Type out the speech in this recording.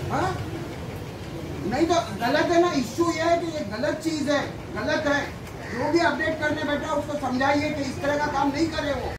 हाँ? नहीं तो गलत है ना। इश्यू ये है कि ये गलत चीज है, गलत है। जो भी अपडेट करने बैठा उसको समझाइए कि इस तरह का काम नहीं करे वो।